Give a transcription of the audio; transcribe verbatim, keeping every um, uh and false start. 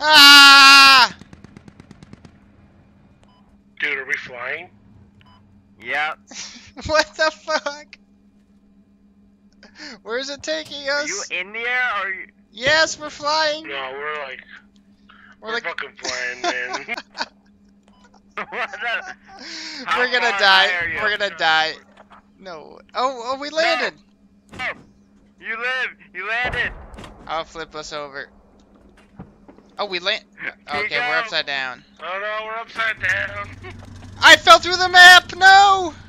Ah! Dude, are we flying? Yep. What the fuck? Where is it taking us? Are you in the air or? Are you... Yes, we're flying. No, we're like, We're, we're, like, fucking flying, man. What the... How we're gonna far die. high are you? We're gonna die. No. Oh, oh, we landed. No. You live. You landed. I'll flip us over. Oh, we land. Keep Okay, we're going. upside down. Oh no, we're upside down. I fell through the map. No.